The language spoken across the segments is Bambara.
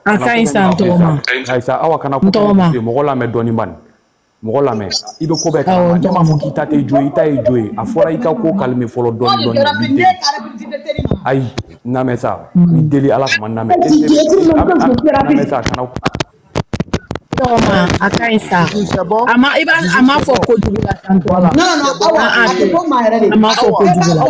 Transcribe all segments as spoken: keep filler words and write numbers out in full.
Aka insantoma. Aisa awa kana ko mo la me doni man. Mo la me. Ibe ko be ka ma mo kita te joyi ta e joyi. Afora ika ko kalme folo doni doni. Ay na me sa. Ni deli ala man na me. Na me sa kana Toma, aka insa. Ama iba ama fo ko dugula santola. Non non, awa ko ma rede. Ama fo ko dugula.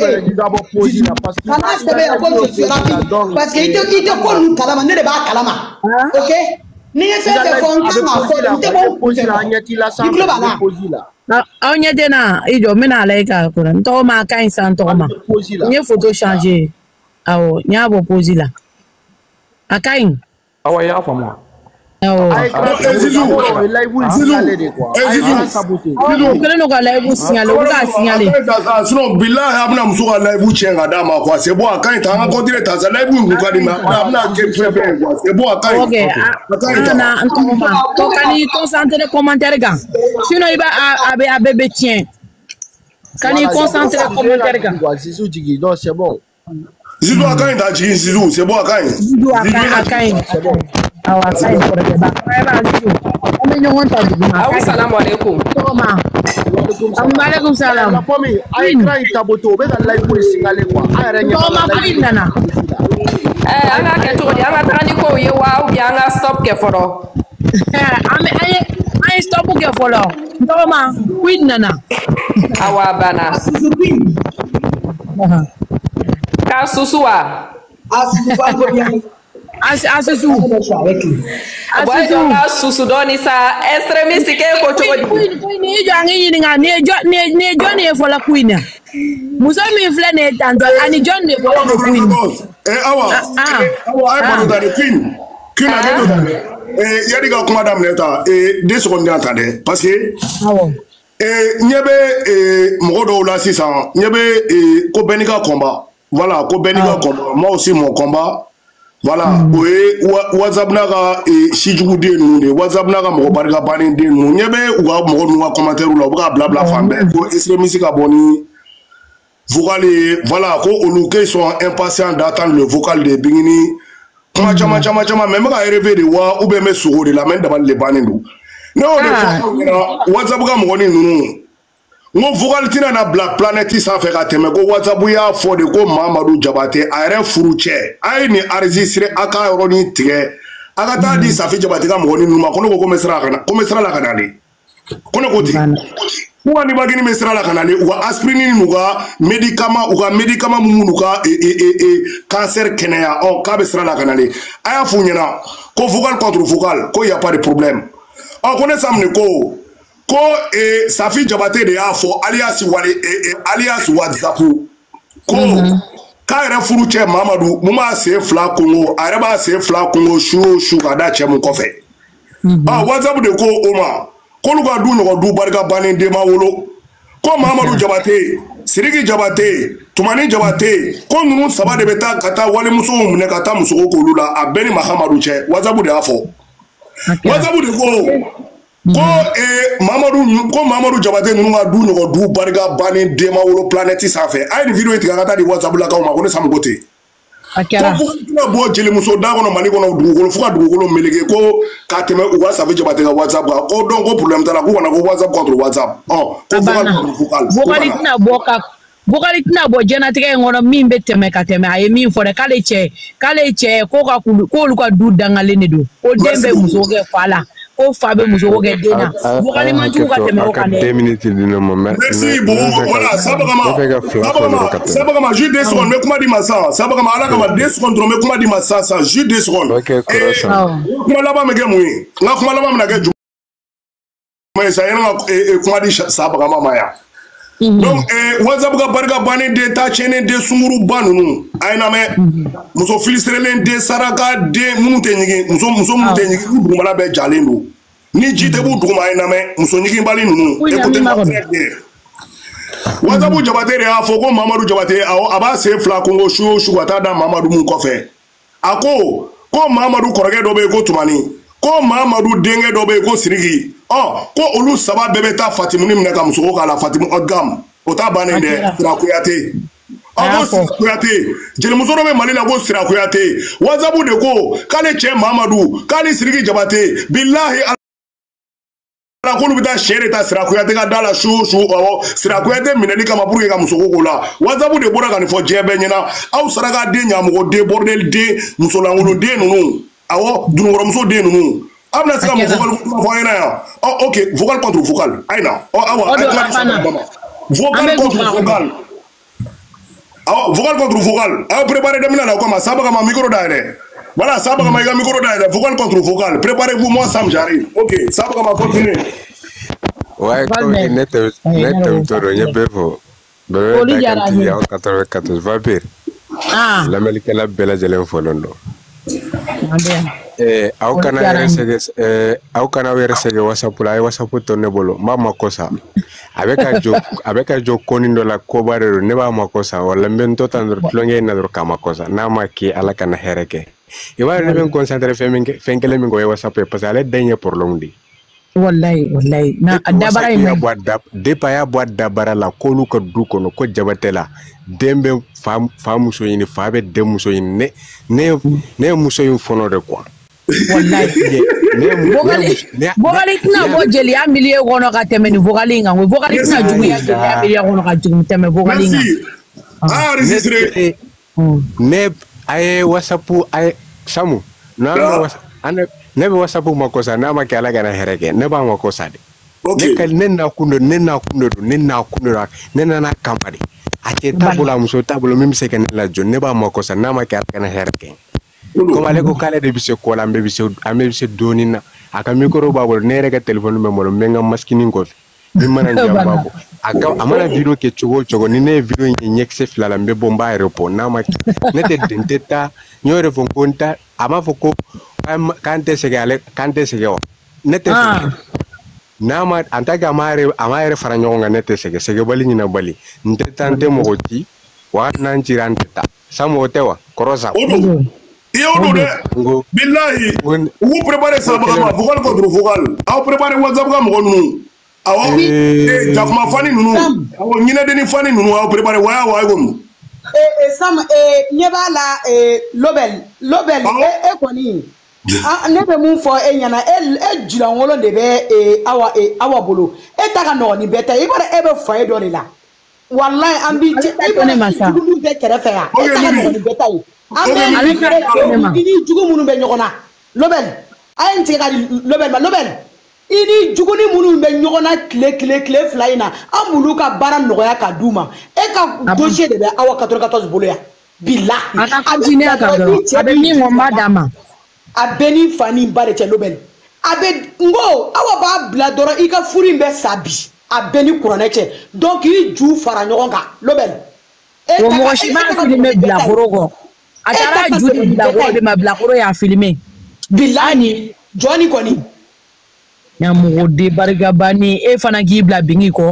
Kana sebe ko dugula. Parce que ito ito ko nu kalama ne de ba kalama. OK? Ni ese se fon kama fo nte bo posila nyati la sa. Na onye de na ijo me na laika ko na. Toma aka insa toma. Nye photo changer. Awo, nya bo posila. Aka in. Awa ya fa mo. Oh, Zizou, sinon billahi abna musuka live chenga dama kwa sebo akai tanga continue taza live ngukadi ma abna ke prepare kwa sebo akai. Okay, ana nkoma to kani concentrer commentaire gan sinon iba abe abe tien kani concentrer commentaire gan Zizou digi non c'est bon. Zizou akai ta digi Zizou c'est bon akai. Zizou akai c'est bon. Awa sai for the back. Ba Zizou. Omi nyongo ta digi ma. Assalamu alaikum. Toma. Assalamu alaikum salam. La famille ay cry taboto be ga live boy singale kwa. Ayre nya. Toma queen nana. Eh anga ke to di anga tani ko ye wa u bi anga stop ke foro. Eh ame ay ay stop ke foro. Toma queen nana. Awa bana. Queen. Aha. Ka susua. Asusu ba ko bien. As asusu. Asusu ka susu doni sa extremiste ke ko to di. Queen ni jo angi ni nga ni jo ni ni jo ni for la queen. Muso mi fle ne tanto ani jo ni for la queen. Eh awa. Awa ay pano da queen. Queen a geto da. Eh yadi ga kuma dam leta eh deux secondes entendre parce que awo. Eh nyebe eh modo la six cents nyebe eh ko benika combat. Voilà, ko benika combat. Moi aussi mon combat. Voilà, oui, WhatsApp naga et Shijugu de nous, WhatsApp naga mo barga bani de nous, nyebe ou mo nous commentaire ou la bla bla fambe, ko extrémiste ka boni. Vocal voilà, ko oluke sont impatients d'attendre le vocal de Bingini. Kama chama chama chama même ka rêver de wa ou be me souro de la main devant les bani nous. Non, de WhatsApp ka mo ni nous. Mon vocal tina na Black Planet sans faire atteindre ko WhatsApp ya fo de ko Mamadou Diabaté a re furuche ay ni enregistrer aka roni tige aka ta di Safi Diabaté ka mo ni numa kono ko mesra kana ko mesra la kana le kono ko ti ko ni bagini mesra la kana le wa aspirin ni nuga médicament ou ga médicament mumunuka e e e cancer kenea on ka mesra la kana le aya funyana ko vocal contre vocal ko y a pas de problème on connaît ça me ko ko eh, Safi Diabaté de a fo alias wale eh, eh, alias WhatsApp ko ka yɛrɛ furu cɛ Mamadou mun b'a sen fila kungo a yɛrɛ b'a sen fila kungo su o su ka da cɛ mun kɔfɛ ah WhatsApp de ko o ma k'olu ka du ɲɔgɔn du barika bannen den ma wolo ko Mamadou Diabaté Sidiki Diabaté Tumani Diabaté ko ninnu saba de bɛ taa ka taa walimusow minɛ ka taa musogo k'olu la a bɛɛ ni Mahamadu cɛ WhatsApp de y'a fɔ WhatsApp de ko ko eh Mamadou ko Mamadou Diabaté nunu ka du ɲɔgɔn du barika bannen den ma wolo planète sanfɛ a ye nin vidéo tigɛ ka taa di WhatsApp la kaw ma ko ne Samugo te a kɛra ko tina bɔ jelimuso da kɔnɔ Mali kɔnɔ dugukolo fo ka dugukolo meleke ko ka tɛmɛ u ka Safi Diabaté ka WhatsApp kan ko donc ko problème t'a la k'u kana ko WhatsApp contre WhatsApp ɔ ko vocal vocal tina bɔ ka vocal tina bɔ jɛnatigɛ in kɔnɔ min bɛ tɛmɛ ka tɛmɛ a ye min fɔ dɛ k'ale cɛ k'ale cɛ ko ka k'olu ka du dangalen de don ko den bɛ muso kɛ fa la ko fa bɛ muso kɛ den na vocal man jugu ka tɛmɛ o kan dɛ. Merci beaucoup voilà Sabagama Sabagama Sabagama juste deux secondes mais kuma di ma sa Sabagama ala kama deux secondes dɔrɔn mais kuma di ma sa sa juste deux secondes. kuma laban bɛ kɛ mun ye n ka kuma laban bɛna kɛ jumɛn ye sa yanni ka kuma di Sabagama ma yan. Donc WhatsApp ka barika bannen den ta tiɲɛnen den sunkuru ba ninnu a ye na mɛn muso filisirelen den saraka den minnu tɛ ɲigin muso muso minnu tɛ ɲigin u dugumala bɛɛ jalen don ni ji tɛ b'u duguma a ye na mɛn muso ɲiginbali ninnu écoutez ma frère WhatsApp Diabaté de y'a fɔ ko Mamadou Diabaté awɔ a b'a sen fila kungo su o su ka taa da Mamadou mun kɔfɛ a ko ko Mamadou kɔrɔkɛ dɔ bɛ yen ko Tumani ko Mamadou denkɛ dɔ bɛ yen ko Sidiki ɔ ko olu saba bɛɛ bɛ taa Fatimuni minɛ ka muso k'a la Fatimu Odgam o t'a bannen dɛ Sira Kuyate Ako Sira Kuyate. Jeli muso dɔ bɛ Mali la ko Sira Kuyate. WhatsApp de ko k'ale cɛ Mamadou k'ale Sidiki Jabate. Bilahi ala k'olu bɛ taa sɛ de ta Sira Kuyate ka da la su su awɔ Sira Kuyate minɛli kama pour que ka muso ko la. WhatsApp de bɔra ka nin fɔ diɲɛ bɛɛ ɲɛna. Aw saraka den ɲamɔgɔ den bordel den musolankolon den ninnu. Awɔ dunukɔrɔmuso den ninnu. Aw bɛna se ka mun vocal fɔ an ɲɛna yan. Oh, ok, vocal contre vocal. Aïna. Oh, awa, vocal contre vocal. Oh, vocal contre vocal. Aw préparez demina na kama saba kama micro d'ailleurs. Voilà, saba kama iga micro d'ailleurs. Vocal contre vocal. Préparez-vous, moi Sam j'arrive. Ok, saba kama continuez. Ouais, comme net net toro nyebefo. Bebe da kanti ya quatre-vingt-quatorze vampire. Ah. La melike la bela jelen folondo. Eh, aw kana yɛrɛ sɛgɛ eh aw kana yɛrɛ sɛgɛ WhatsApp la ay WhatsApp to ne bolo ma makosa avec a jo avec a jo konindo la ko bare ne ba makosa wala men to tan tlonge na dor kama kosa na ma ki ala kana hereke e wa ne ben concentrer femen fenkele mi go WhatsApp parce que ale denye pour longdi wallahi wallahi na dabara ya boîte de pa ya boîte dabara la ko lu ko du kono ko jabatela dembe fam famuso yini fabe demuso yini ne ne ne muso yin fono de quoi wallahi vogali tina bo jeli ya miliye gono ka teme ni vogali nga vogali tina jugu ya jeli ya miliye gono ka jugu teme vogali nga ah enregistré ne ay WhatsApp ay samu na ane ne be WhatsApp makosa na ma kala gana hereke ne ba makosa de ne kal ne na kundo ne na kundo ne na kundo ne na na kampani ate tabula muso tabula mimi se ken la jo ne ba makosa na ma kala gana hereke comme ale ko kale de bise ko lambe bise ambe bise donina aka micro babol ne rega telephone me molo menga maskini ko mi mana jamba ko aka amana video ke chogo chogo ni ne video nyek se filala mbe bomba aeroport na ma ne te denteta nyore fon konta ama foko kante segale kante segeo ne te na ma antaka amare amare faranyonga ne te sege sege bali ni na bali ntete mo goti wa nan jiranteta samo tewa korosa Yo de billahi vous préparez ça vraiment vocal contre vocal aw préparez WhatsApp ga mo gonu aw eh jafma fani nunu aw nyina deni fani nunu aw préparez waya waya gom eh eh sam eh nyeba la eh lobel lobel eh koni ah ne be mun fo e nyana e e jula ngolo de be eh awa eh awa bolo e taka no ni beta e bara e be fo e do la wallahi ambi e bone masa du be kere fe ya e taka no ni beta Amen. Ini jugu munu be nyogona. Lobel. Ayen tika lobel ma lobel. Ini jugu ni munu be nyogona kle kle kle flyina. Amulu ka bara nogoya ka duma. E ka dossier de be awa quatre-vingt-quatorze boloya. Billah. Aka continue aka do. Abe ni ngoma dama. Abeni fani bare che lobel. Abe ngo awa ba bla doro ika furi be sabi. Abeni kuroneche. Donc i ju fara nyogonga lobel. E mo shima filme bla borogo. Atara juri blagoro de ma blagoro ya filmé bilani Johnny koni ya mo de bargabani e fana gi bla bingi ko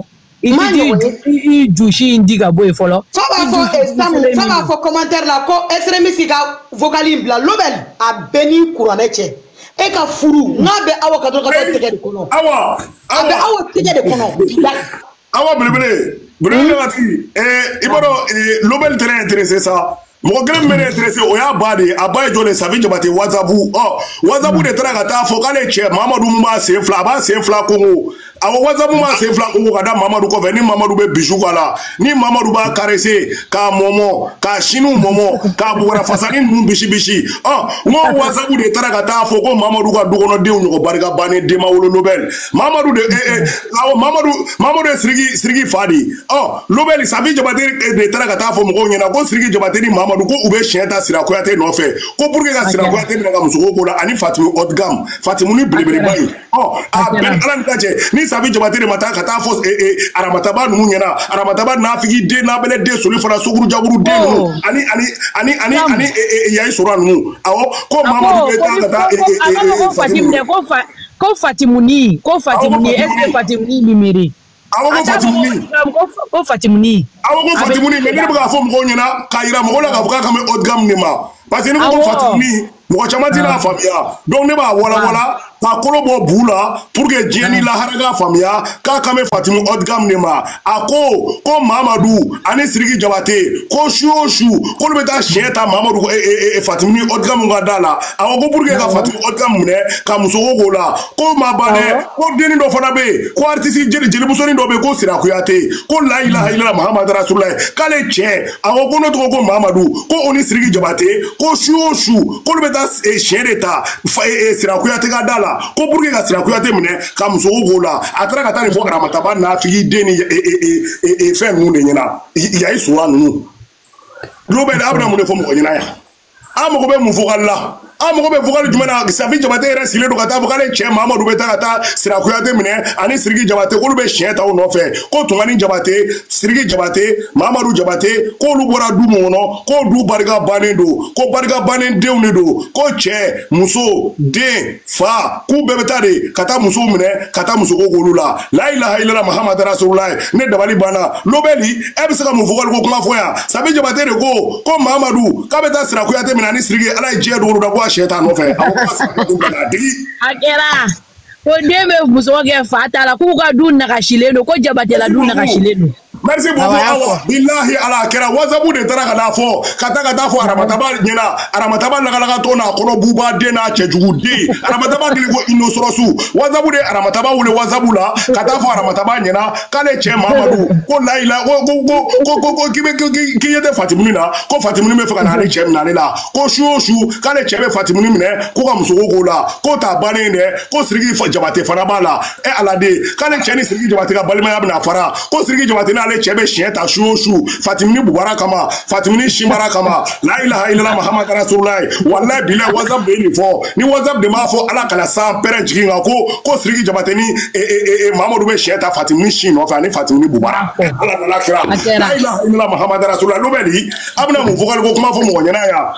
iti jushi indiga boy folo ça va fo exam ça va fo commentaire la ko extremiste ga vocali bla lobel a beni couronneche e ka furu ngabe awa ka doka tege de kono awa abe awa tege de kono bilani awa blebele blebele wati eh iboro lobel très intéressé ça mo gele mene intéressé o ya bade abaye jole savi jabate WhatsApp oh WhatsApp de tra ka ta fo kale che Mamadou mba se fla ba se fla kongo awo WhatsApp mba se fla kongo kada Mamadou ko veni Mamadou be bijou kala ni Mamadou ba caresser ka momo ka chinu momo ka bora fasani ndu bishi bishi oh mo WhatsApp de tra ka ta fo ko Mamadou ka dugono de unyo barika bane de mawolo Nobel Mamadou de eh eh awo Mamadou Mamadou srigi srigi fadi oh Nobel savi jabate de tra ka ta fo mo nyina ko srigi jabate ni Mamadou ko ube chenta Sira Kuyate no fe ko pour que ka Sira Kuyate na musuko ko la ani Fatimu Otgam Fatimu ni blebele bayi oh a ben alan kaje ni sabi jabate de mata ka ta fo eh eh aramataba nu nyana aramataba na figi de na bele de soli fona suguru jaburu de no ani ani ani ani ani eh yayi sura nu awo ko Mamadou be ta ta eh eh Fatimu ko ko Fatimu ni ko Fatimu ni est Fatimu ni numeri awo ko Fatimu ni ko Fatimu ni awo ko Fatimu ni me ne ba fo mo nyana ka ira mo la ka buka ka me Otgam ni ma parce que ni ko Fatimi mɔgɔ caman tɛ n'a faamuya donc ne b'a wala wala ka kolo bɔ bu la pour que diɲɛ ni lahara ka faamuya k'a kan bɛ Fatimi Odgam de ma a ko ko Mamadu ani Sidiki Jabate ko su o su k'olu bɛ taa siɲɛ ta Mamadu Fatimi Odgam ka da la a ko pour que ka Fatimi Odgam minɛ ka muso ko k'o la ko ma ban dɛ ko denni dɔ fana bɛ yen ko artiste jeli jelimusonin dɔ bɛ yen ko Sira Kuyate ko la ilaha illallah Muhammadu Rasulullah k'ale cɛ a ko ko ne tɔgɔ ko Mamadu ko o ni Sidiki Jabate ko su o su k'olu bɛ taa siɲɛ de ta Sira Kuyate ka da la ko pour que ka Sira Kuyate minɛ ka muso ko k'o la a taara ka taa nin fɔ Ramataba Nafiki den ni fɛn ninnu de ɲɛna yayi suwa ninnu Lobel a bɛna mun de fɔ mɔgɔ ɲɛna yan an mago bɛ mun vocal la an mago bɛ vocal jumɛn na Safi Jabate yɛrɛ sigilen don ka taa vocal cɛ Mamadu bɛ taa ka taa Sira Kuyate minɛ ani Sidiki Jabate k'olu bɛ siɲɛ ta o nɔfɛ ko Tumani Jabate Sidiki Jabate Mamadu Jabate k'olu bɔra du mun kɔnɔ k'o du barika bannen don ko barika bannen denw de don ko cɛ muso den fa k'u bɛɛ bɛ taa de ka taa musow minɛ ka taa muso ko k'olu la la ilaha illallah Muhammadu Rasulullah ne dabali banna Lobeli e bɛ se ka mun vocal ko kuma fɔ yan Safi Jabate de ko ko Mamadu k'a bɛ taa Sira Kuyate minɛ ani Sidiki ala ye diɲɛ dogo dogo Shaitan nɔfɛ a kɛra ko den bɛ muso kɛ fa ta la k'u ka du nagasilen don ko Jabate la du nagasilen don merci beaucoup awa billahi ala kɛra wasabu de taara ka n'a fɔ ka taa ka taa fɔ Aramataba ɲɛna Aramataba lagalaga tɔ n'a kɔnɔ buba den n'a cɛjugu den Aramataba kili ko Innocence wasabu de Aramataba wele wasabu la ka taa fɔ Aramataba ɲɛna k'ale cɛ Mamadu ko layila ko ko ko ko ko k'i bɛ k'i ye tɛ Fatimini na ko Fatimini bɛ fɛ ka n'ale cɛ minɛ ale la ko su o su k'ale cɛ bɛ Fatimini minɛ ko ka muso ko k'o la ko t'a bannen dɛ ko Sidiki Jabate fana b'a la e ala de k'ale cɛ ni Sidiki Jabate ka balimaya bɛna fara ko Sidiki Jabate n'ale cɛ bɛ siɲɛ ta su o su Fatimini bugara kama Fatimini simara kama la ilaha illallah Muhammadu Rasulullah wallahi billahi WhatsApp de nin fɔ ni WhatsApp de m'a fɔ ala kana san pɛrɛn jigin kan ko ko Sidiki Jabate ni Mamadu bɛ siɲɛ ta Fatimini si nɔfɛ ani Fatimini bugara ala nana kira la ilaha illallah Muhammadu Rasulullah Lobeli a bɛna mun vocal ko kuma fɔ mɔgɔ ɲɛna yan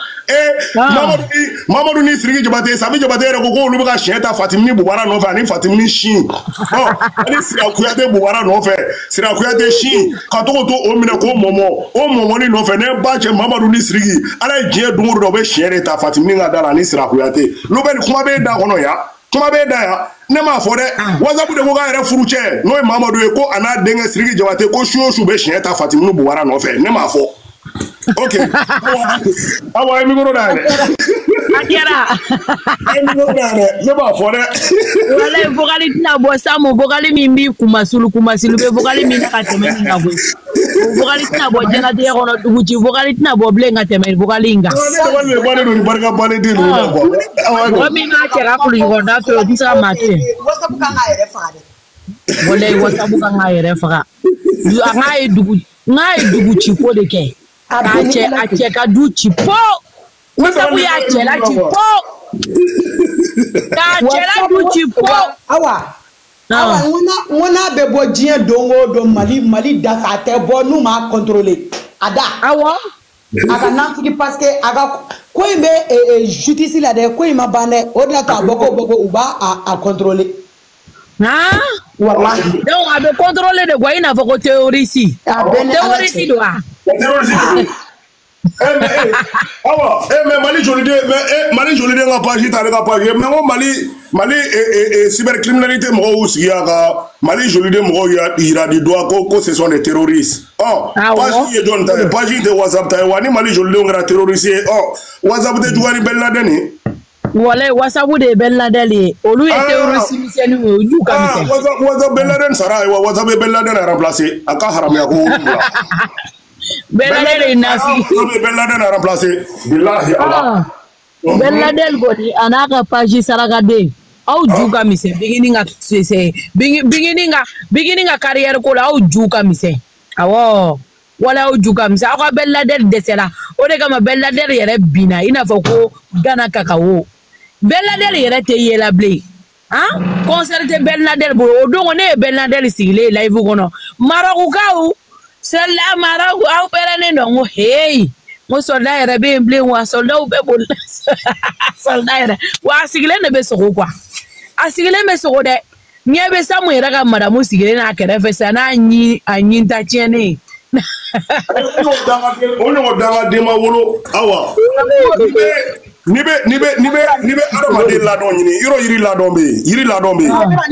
e Mamadu ni Sidiki Jabate Safi Jabate yɛrɛ ko k'olu bɛ ka siɲɛ ta Fatimini bugara nɔfɛ ani Fatimini si ani Sira Kuyate bugara nɔfɛ Sira Kuyate si ka to to o minɛ ko mɔmɔ o mɔmɔ ni nɔfɛ ne ba cɛ Mamadu ni Sidiki ala ye diɲɛ don o don bɛ siɲɛ de ta Fatimini ka da la ni Sira Kuyate Lobeli kuma bɛ da kɔnɔ yan kuma bɛ da yan ne m'a fɔ dɛ wasabu de ko k'a yɛrɛ furu cɛ n'o ye Mamadu ye ko a n'a denkɛ Sidiki Jabate ko su o su bɛ siɲɛ ta Fatimini bugara nɔfɛ ne m'a fɔ ok awa ye micro da yɛlɛ a kɛra ye micro da yɛlɛ ne b'a fɔ dɛ walayi vocal tɛna bɔ Samu vocal min b'i kumasulu kumasulu bɛ vocal min ka tɛmɛ nin kan koyi o vocal tɛna bɔ diɲɛlatigɛ kɔnɔ dugu ci vocal tɛna bɔ bilen ka tɛmɛ vocal in kan ne dabali de bannen don ni barika bannen den ninnu na quoi mɔgɔ min b'a cɛ ka kulusi kɔnɔna to o tɛ se ka maa kelen WhatsApp kan k'a yɛrɛ faga dɛ walayi WhatsApp kan k'a yɛrɛ faga a k'a ye dugu n'a ye dugu ci ko de kɛ k'a cɛ a cɛ ka du ci po WhatsApp y'a cɛ la ci po k'a cɛ la du ci po awa awa n ko n'a bɛ bɔ diɲɛ don o don Mali Mali da fɛ a tɛ bɔ n'u m'a contrôler a da awɔ a ka nafigi parce que a ka ko in bɛ justice la dɛ ko in ma ban dɛ o de la k'a bɔ ko bɔ ko u b'a a contrôler ah wallahi donc a bɛ contrôler de quoi i n'a fɔ ko terroriste terroriste don wa eh mais eh awa eh mais Mali joli de mais eh Mali joli de ka page ta ka page mais ko Mali Mali eh eh cybercriminalité mɔgɔw sigi ka Mali joli de mɔgɔw yira di doigt ko ko ce sont des terroristes oh page ye don ta page de WhatsApp ta wa ni Mali joli de ngara terroriste oh WhatsApp de jugari Ben Laden walayi WhatsApp de Ben Laden ye olu ye terroriste misɛnninw ye olu ka misɛn WhatsApp WhatsApp Ben Laden sara wa WhatsApp Ben Laden a remplacé a ka haramaya ko Ben Laden est nafi. Ben Laden a remplacé. Billahi Allah. Ben Laden godi anaka page saragade. Au juga mise beginning at say beginning beginning a career ko la au juga mise. Awo wala au juga mise aka Ben Laden desela. O de kama Ben Laden yere bina ina fɔ ko Ghana kakao. Ben Laden yere te yela ble. Hein? Concert Ben Laden bo o don ne Ben Laden sigile live kono. Maroku kaou Sela mara au perane no hey mo soldat yɛrɛ bɛ yen wa soldat bɛ boli soldat yɛrɛ wa a sigilen de bɛ sogo quoi a sigilen bɛ sogo dɛ ɲɛ bɛ Samu yɛrɛ ka madamu sigilen n'a kɛrɛfɛ sa n'a ɲi a ɲi ta tiɲɛnen On est dans la démawolo. Awa. Nibe, nibe, nibe, nibe, adamade la don yini. Iro yiri la don be. Yiri la don be.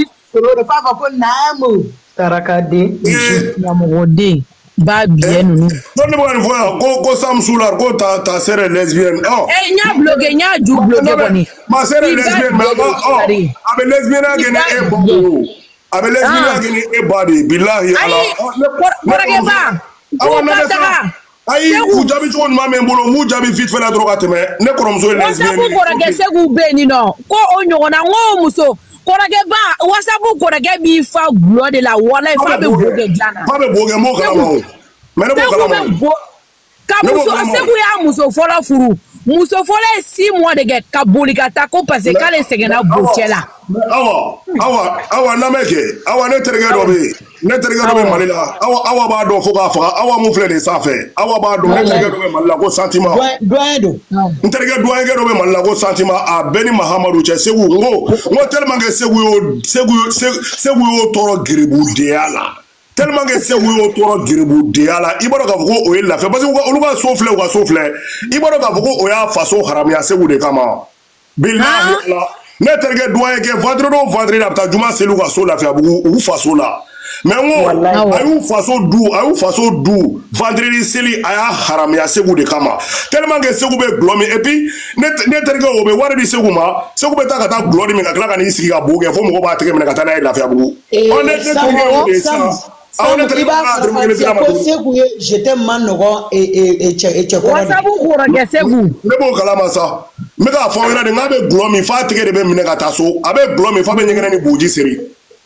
Le papa ko namu. Sarakade. Namorode. Ba bien nous. Non ne bon voir ko ko Samsular ko ta ta sœur lesbienne. Oh. Eh nya blogué nya ju blogué boni. Ma sœur lesbienne mais oh. Abe lesbienne agene e bon. Abe lesbienne agene e body billahi Allah. Korage ba. Awa na sa. Ayi ku jabi chon ma me mbolo mu jabi vite fait la drogue teme ne koromso lesbienne. Wasabu korage segu beni no. Ko onyo na ngo muso. Korage ba wasabu korage bi fa glo de la wala fa be boge jana. Fa be boge mo kala mo. Mais ne bo kala mo. Ka muso segu ya muso fola furu. Muso fola six mois de get ka bolika ta ko parce que kale segena bochela. Awa awa awa na meke awa ne terege do be. Ne terege do be malila. Awa awa ba do foka foka awa mu flé de ça fait. Awa ba do ne terege do be malila ko sentiment. Doyen do. Ne terege doyen do be malila ko sentiment a Beni Mahamadou che segu ngo ngo tellement que segu yo segu segu yo toro gribu de ala. Tellement que segu yo toro gribu de ala. Ibaro ka foko o la fait parce que olu ka souffler ou ka souffler. Ibaro ka foko o ya façon haramia segu de kama. Billahi la. Ne terege doyen ke vendredi vendredi apta juma selu ka so la fait abu ou façon là. Mais on a eu façon d'où, a eu façon d'où, vendredi seli aya haramia segu de kama. Tellement que segu be glomi et puis ne terga obe wari di segu ma, segu be ta kata glory me kakla kan isi ka boge fo mo ba tege me kata na la fi abu. On est terga obe ça. On est terga obe segu j'étais manogo et et et et et wasabu korage segu. Ne bo kala ma ça. Me ka fo ira de ngabe glomi fa tege de be me kata so, abe glomi fa be nyengene ni buji seri.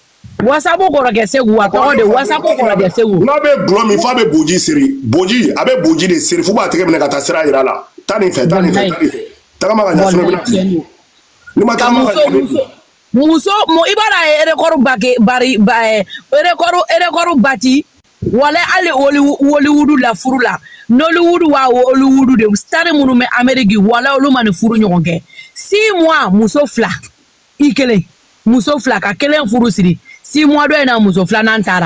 Wasabu korage segu atoro de wasabu korage segu. Na be glomi fa be boji siri. Boji abe boji de siri fu ba tege me kata sira ira la. Tani fe tani fe tani fe. Taka ma ganya sino bina. Ni ma kama muso muso mo ibara ere koru bake bari ba ere koru ere koru bati wala ale Hollywood la furu la. Nollywood wa Hollywood de stare munu me Amerique wala olu man furu nyonke. six mois muso fla. Ikele muso fla ka kelen furu siri. Si moi dois na muso flanan tara.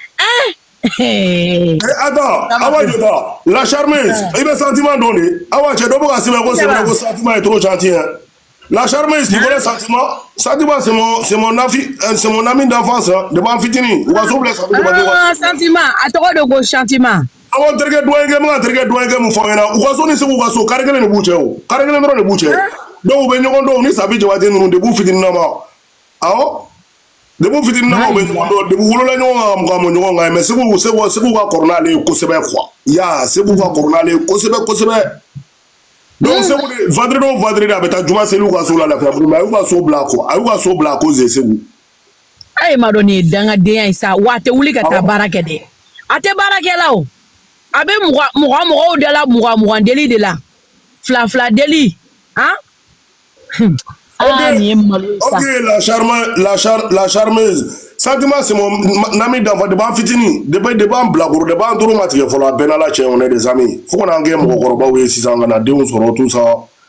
Eh. Attends, awa joda, la charmeuse, il veut sentiment donné. Awa che dobo ka sibe ko c'est vrai que sentiment est trop gentil. La charmeuse, tu connais sentiment? Sentiment c'est mon c'est mon ami c'est mon ami d'enfance de ban fitini. Ou ka souple ça de ba. Ah, sentiment, atoro de go sentiment. Awa terge doenge mo terge doenge mo fongena. Ou ka so ni se ko ka so kargele ne buche o. Kargele no ne buche. Donc be nyogo ndo ni sabi je wa de no de bu fitini na ma. Awo de bu fitin na mo de bu wolola nyonga mo mo nyonga mais c'est bu c'est bu c'est bu ka corona le ko sebe quoi ya c'est bu ka corona le ko sebe ko sebe donc c'est bu vendredi vendredi abeta juma selu ka so la la fa mais u ka so bla ko u ka so bla ko ze c'est bu ay madoni danga de isa wate wuli ka ta barake de ate barake la o abe mo mo mo de la mo mo deli de la fla fla deli hein. Ah, ok, la charmeuse, la, char, la charmeuse. Sentiment, c'est mon ami d'enfant de ban fitini. De ban de ban blagour, de ban tourou matique. Faut la benala chez on est des amis. Faut qu'on en gagne mon corps, oui, si ça en a deux, on se retrouve tout ça.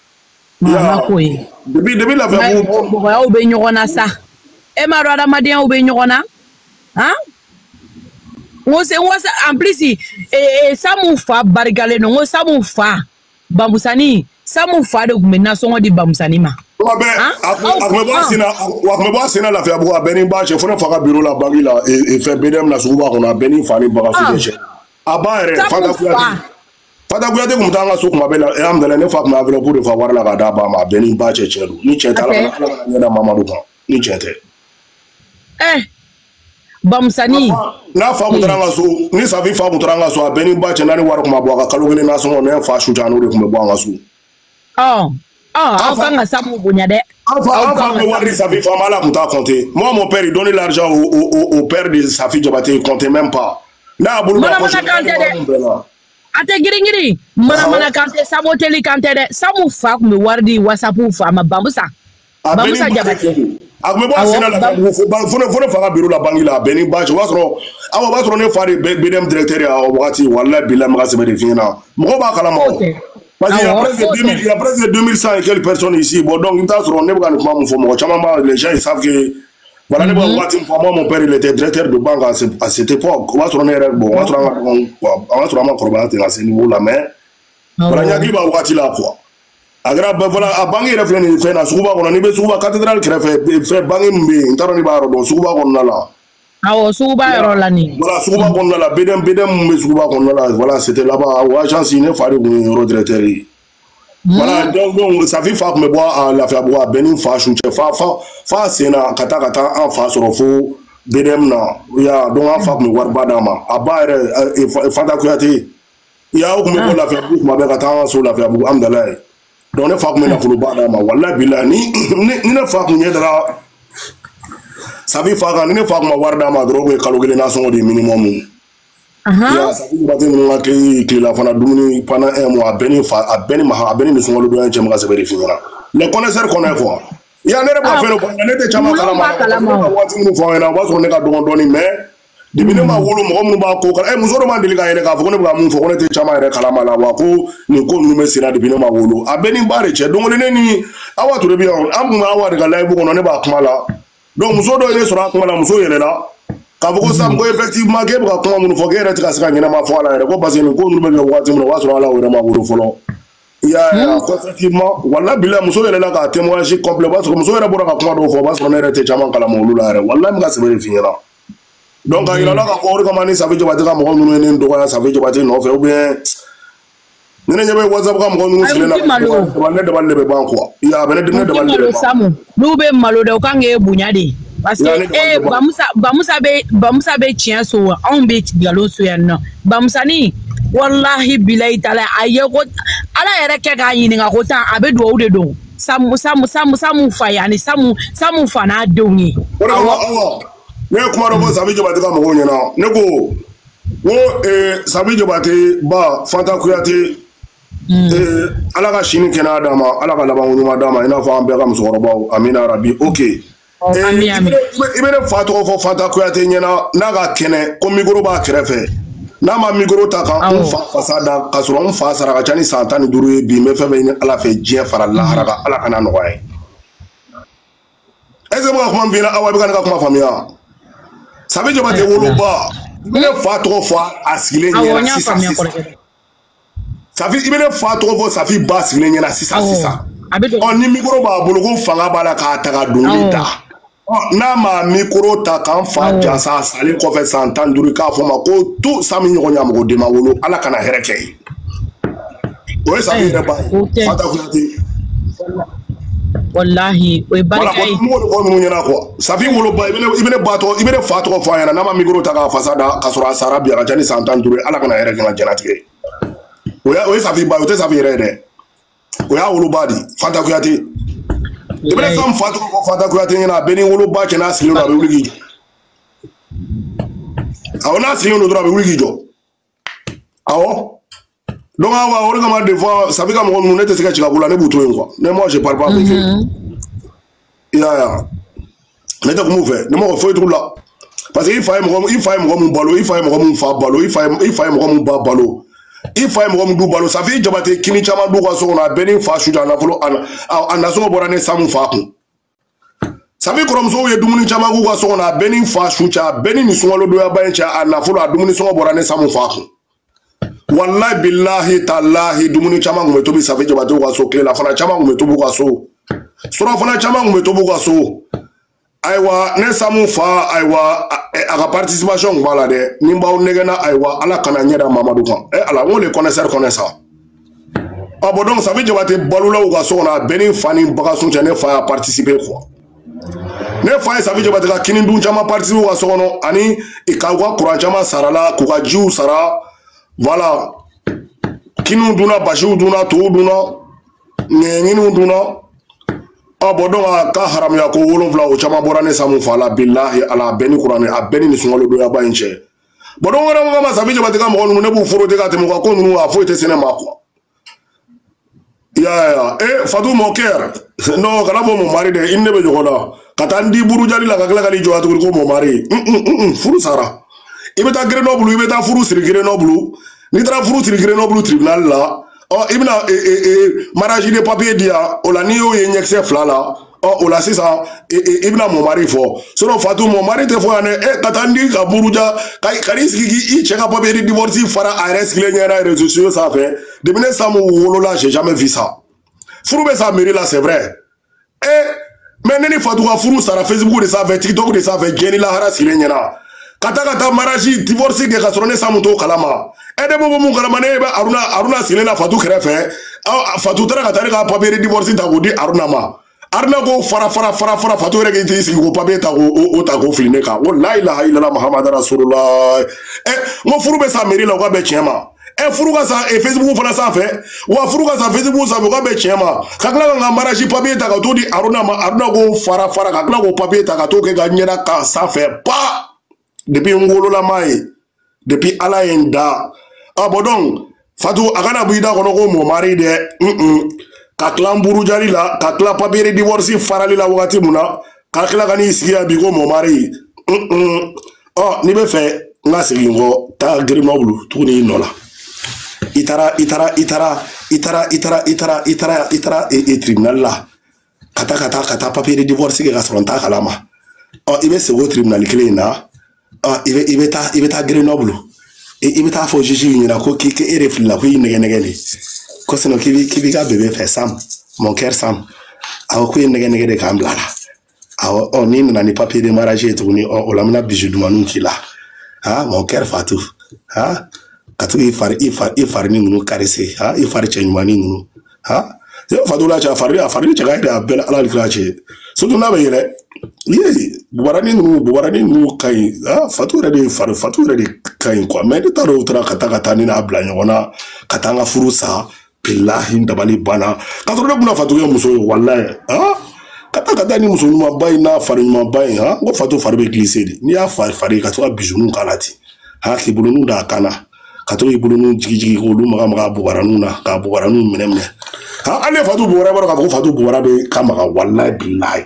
Depuis, depuis la fin, on va au beignon ça. Et ma roda m'a dit au beignon, hein? On sait, en plus, et ça m'a fait barricade, non, ça m'a fait bambusani, ça m'a fait de menaçons de bambusani ma. Akmebo sina la fia buka Beni ba che fona faka bureau la bangi la e fe bedem na suba kona Beni fani baga su de aba ere fata kuyati fata kuyati kumtanga su kuma bela e amdala ne fak ma avelo pour fa war la ga da ba ma Beni ba che chelu ni cheta la na na mama duka ni chete eh bamsani na fa mutranga su ni savi fa mutranga su Beni ba che nani war kuma bwa ka kalugene na so ne fa shu janu de kuma bwa ngasu oh. Ah, enfin, ça m'a bougné. Enfin, enfin, le Wadi Safi Famala m'a compté. Moi, mon père, il donnait l'argent au, au, au père de Safi Diabaté, il ne comptait même pas. Là, à Boulou, ate giri giri mana mana kante samo teli kante de samu fa me wardi WhatsApp fa ma bambusa bambusa Diabaté akme bo sina la fone fone fa bureau la bangi la Beni ba je wasro awa ba tro ne fa de bedem directeur ya wakati wallahi billah ma se be de fina mo ba kala mo. Parce qu'il y a presque deux mille, il y a presque deux mille cent et quelques personnes ici. Bon, donc, on ne peut pas nous faire. Les gens, ils savent que Voilà, mm -hmm. moi, mon père, il était directeur de banque à, ce, à cette époque. On va se rendre bon, on va se rendre à ce niveau-là, mais voilà, il y a qui va voir là, quoi. Agra voilà, à banque, il a fait une fin à Souba, on a une Souba cathédrale qui a fait fait banque, mais Tarani Baro, Souba, on a là. Ah, Souba, Rolani. Voilà, Souba, on a là, Bedem, Bedem, mais Souba, on a là. Voilà, c'était là-bas, à agence, il fallait une retraite. Voilà, donc, donc ça fait faire me boire à la faire boire Benin Fash ou Fa Fa Fa c'est na kata kata en face au faux Bedem na ya donc en fait me boire badama à bas et Fanta Kouyaté ya ou me boire la faire boire ma belle kata sur la faire boire amdalay donc ne fait me na fulu badama wallahi bilani ni ne fait me yedra ça fait faire ni ne fait me boire dama drogue kalogele na son de minimum. Ya sabi batin nga ke ke la fana dumuni pendant un mois beni fa a beni ma a beni ni songolo do en nga se vérifier là les connaisseurs connaissent quoi ya ne ba fe no ko ne te chama kala ma wati mu fo na ba so ne ka do ndoni mais dibine ma wolo mo mo ba ko kala e mu so do man diliga ene ka fo ne ba mu fo ko ne te chama ere kala ma la wa ko ni ko nu me sira dibine ma wolo a beni bare che donc ne ni awa to rebi on am ma awa de ka live ko no ne ba kuma la donc mu so do ne so ra kuma la mu so yele la Kavoko sam ko effectivement ke ba ko mun fo gere tika sika ngina ma fo ala re ko parce que ko nu be wati mun wa so ala o re ma wuro folo ya ko effectivement wala bila muso yele la ka témoignage complet parce que muso yele bora ka kuma do fo parce que ne rete chama kala mo lula re wala mi ka se be finira donc il a la ka ko ri ka mani ça veut dire ba tika mo nu ne ndo ya ça veut dire ba no fe ou bien ne ne be whatsapp ka mo nu sile na ba ne de ba le be ban quoi ya be ne de ne de ba le be samu nu be malo de ka nge bunyade parce que eh bamusa bamusa be bamusa be tien so on be galo so ya no bamusa ni wallahi billahi taala aye ko ala yere ke ga yin nga ko tan abe do o de do samu samu samu samu fa yani samu samu fa na do ni awo ne kuma do sabi joba de ka mo nyana ne ko wo eh sabi joba te ba Fanta Kouyaté eh ala ka shini kena dama ala ka laban nyuma dama ina fa ambe ka musoroba amina rabbi okay. Ami ami ibere fato fo Fanta Kouyaté nyana naga kene ko micro ba krefe na ma micro ta kan on fa fasada ka soro on fa sara ka chani santani duru bi me fe be ala fe je fara la haraka ala kana no way eze mo ko mbina awa be kana ko famia sabe je ba te wolo ba ibere fato fo asile nyana sisa sabe ibere fato fo safi ba asile nyana sisa sisa on ni micro ba bolo ko fanga bala ka ta ka dunita na ma micro ta kan fa jasa sali ko fe santan duru ka fo ma ko tout sami nyogo nyam go de ma wolo ala kana hereke o sa fi ba Fanta Kouyaté wallahi o barkai mo ko mo nyana ko sa fi wolo ba ibene ibene bato ibene fato ko fa yana na ma micro ta ka fasada ka sura sarabia ka jani santan duru ala kana hereke na janatike o ya o sa fi ba o te sa fi rede o ya wolo badi Fanta Kouyaté ibere sam Fanta ko Fanta Kouyaté ngena beni wolo ba chena silo na be wuligi awona silo no dra be wuligi jo awo donc awa ori kama des fois ça fait comme on était sika chika kula ne buto ngwa ne moi je parle pas avec eux ya ya ne ta ko fait ne mo fo tout là parce que il faut il faut mo balo il faut mo fa balo il faut il faut mo ba balo il faut mo du balo ça fait jabate kini chama du ko so na beni fa shuja na folo an an so borane samu fa ko ça fait comme so ye dumuni chama ko so na beni fa shuja beni ni so lo do ya ban cha an na folo dumuni so borane samu fa ko wallahi billahi tallahi dumuni chama ko to bi ça fait jabate ko so kle la fana chama ko to bu ko so sura fana chama ko to bu ko so aywa ne samu fa aywa a participation bala de nimba o negena aywa ala kana nyeda Mamadou kan e ala on les connaisseurs connaissent ça ah bon donc ça veut dire que balula ou gaso na beni fani bagason ne fa participer quoi ne fa ça veut dire que kini dun chama participer ou gaso no ani e kangwa courant chama sarala ku ga jiu sara voilà kinu duna bashu duna to duna ngenu duna ah bon donc ka haram ya ko wolonfla o chama borane samu fala billahi ala beni qur'ani a beni ni sungolo do ya ba inche bon donc wala mo ma sabi je batika mo no ne bu furo de ka te mo ko no a fo ite sene ma ko ya ya eh fadu mo ker no kala mo mo mari de inne be jogola katandi buru jali la kala kali jo atu ko mo mari furu sara ibeta Grenoble ibeta furu siri Grenoble ni tra furu siri Grenoble tribunal la oh ibna e e mariage de papier dia olani o yenyexe flala oh o la sisan i bɛna mon mari fɔ sinon Fatou mon mari tɛ fɔ yan dɛ eh ka taa n di ka buruja ka ka n'i sigi i cɛ ka papier de divorce fara a yɛrɛ sigilen ɲɛna réseaux sociaux sanfɛ depuis ne Samu wolola j'ai jamais vu ça furu bɛ sa mairie la c'est vrai eh mais ne ni Fatou ka furu sara Facebook de sanfɛ TikTok de sanfɛ diɲɛ ni lahara sigilen ɲɛna ka taa ka taa mariage divorce kɛ ka sɔrɔ ne Samu t'o kalama e de bɛ bɔ mun kalama ne bɛ Aruna Aruna sigilen na Fatou kɛrɛfɛ Fatou taara ka taa ne ka papier de divorce ta k'o di Aruna ma Aruna ko fara fara fara fara Fatou yɛrɛ k'i sigi k'o papier ta k'o ta k'o fili ne kan ko la ilaha illallah Muhammadu rasulullah eh n ko furu bɛ sa mairie la o ka bɛn tiɲɛ ma eh furu ka sa Facebook fana sanfɛ wa furu ka sa Facebook sanfɛ o ka bɛn tiɲɛ ma ka tila ka n ka mariage papier ta ka t'o di Aruna ma Aruna ko fara fara ka tila k'o papier ta ka t'o kɛ ka ɲɛda kan sanfɛ pa depuis n wololama ye depuis Ala ye n da ah bon donc Fatou a kana bɔ i da kɔnɔ ko mon mari dɛ ka tila n burujali la ka tila papier de divorce farali la wagati mun na ka tila ka n'i sigi yan bi ko mon mari ɔ n'i bɛ fɛ n ka segin n kɔ taa Grenoble tuguni i nɔ la i taara i taara i taara i taara i taara i taara i taara i taara tribunal la ka taa ka taa ka taa papier de divorce kɛ ka sɔrɔ n t'a kalama ɔ i bɛ segin o tribunal kelen in na ɔ i bɛ i bɛ taa i bɛ taa Grenoble i bɛ taa fɔ juge ɲɛna ko k'i e de filila ko i nɛgɛ nɛgɛ de ko sinon k'i b'i k'i b'i ka bébé fɛ Sam mon cœur Sam awɔ ko i nɛgɛ nɛgɛ de k'an bila la awɔ ɔ n'i nana ni papier de mariage ye tuguni ɔ o la n bɛna bijou dumanniw k'i la ah mon cœur Fatou ah ka to i fari i fari i fari ni ninnu caressé ah i fari cɛ ɲumanni ninnu ah Fatou la cɛ a fari a fari cɛ ka ɲi dɛ a bɛɛ la Ala de kira cɛ surtout n'a bɛ yɛlɛ ye bubarani ninnu bubarani ninnu ka ɲi ah Fatou yɛrɛ de fari Fatou yɛrɛ de ka ɲi quoi mais ne t'a dɔn u taara ka taa ka taa ni n'a bila ɲɔgɔn na ka taa n ka furu sa bilahi dabali banna ka sɔrɔ ne kun na Fatou kɛ muso ye walayi ah ka taa ka taa ni muso ɲumanba in n'a fari ɲumanba in ah n ko Fatou fari bɛ glisser de n'i y'a fari fari ka to ka bijoux k'a la ten ah k'i boloniw d'a kan na ka to k'i boloniw jigi jigi k'olu maga maga bubaraniw na k'a bubaraniw minɛ minɛ ah hali ni Fatou bugɔra i b'a dɔn k'a fɔ ko Fatou bugɔra bɛ ka maga walayi bilahi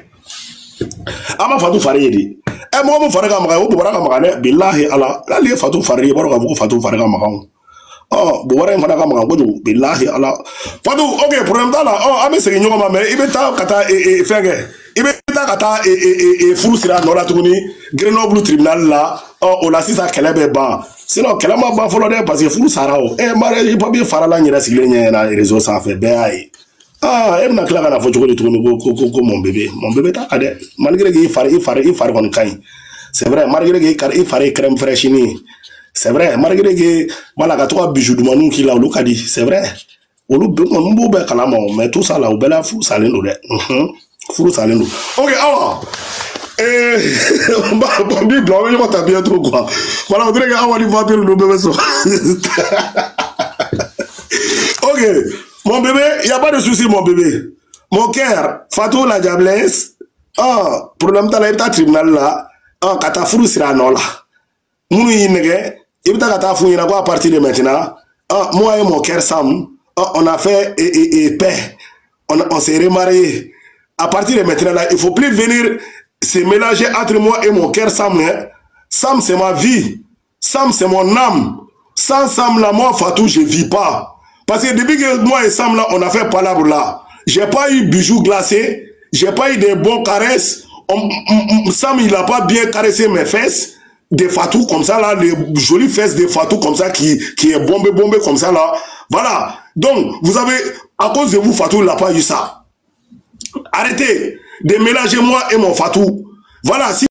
a ma Fatou fari ye de ɛ mɔgɔ min fari ka maga o bugɔra ka maga dɛ bilahi Ala hali ye Fatou fari ye i b'a dɔn k'a fɔ ko Fatou fari ka maga o ɔ bugɔra in fana ka maga kojugu bilahi Ala Fatou ok problème t'a la ɔ an bɛ segin ɲɔgɔn ma mais i bɛ taa ka taa fɛn kɛ i bɛ taa ka taa furu sira nɔ la tuguni Grenoble tribunal la ɔ o la sisan kɛlɛ bɛ ban sinon kɛlɛ ma ban fɔlɔ dɛ parce que furu sara o ɛ mariage papier farala n yɛrɛ sigilen ɲɛ ɲɛna réseau sanfɛ bɛɛ y'a ye ah e bɛna tila ka na fɔ cogo di tuguni ko ko ko mon bébé mon bébé t'a dɛ malgré que i fari i fari i fari kɔni ka ɲi c'est vrai malgré que i fari ye crème fraîche ni c'est vrai malgré que voilà ka to ka bijou dumanniw k'i la olu ka di c'est vrai olu bɛɛ kɔni n b'o bɛɛ kalama o mais tout ça la o bɛɛ la furu salen don dɛ furu salen don ok awa bon bi bila an bɛ ɲɔgɔn ta bientôt quoi voilà on dirait que awa ni vampire ninnu bɛɛ bɛ sɔn ok mon bébé, il n'y a pas de souci, mon bébé. Mon cœur, Fatou la diablesse, ah, problème dans le tribunal là, ah, quand tu as fou sur la nola. Mouni yinege, il y a fou yinago à partir de maintenant. Ah, moi et mon cœur Sam, ah, on a fait et, et, et paix. On, on s'est remarié. À partir de maintenant là, il ne faut plus venir se mélanger entre moi et mon cœur Sam. Hein. Sam, c'est ma vie. Sam, c'est mon âme. Sans Sam là, moi, Fatou, je ne vis pas. Parce que depuis que moi et Sam là, on a fait palabre là, j'ai pas eu bijoux glacés, j'ai pas eu de bons caresses. On, on, Sam il a pas bien caressé mes fesses, des Fatou comme ça là, les jolies fesses de Fatou comme ça qui qui est bombé bombé comme ça là. Voilà. Donc vous avez à cause de vous Fatou il n'a pas eu ça. Arrêtez de mélanger moi et mon Fatou. Voilà. Si